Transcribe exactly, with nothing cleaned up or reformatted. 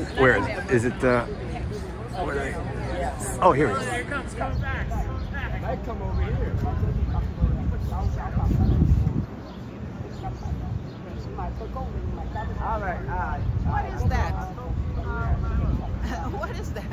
Where is it? Is it, uh... Where is... Oh, here it is. There it comes, comes back, comes back. Might come over here. All right, all right. What is that? What is that?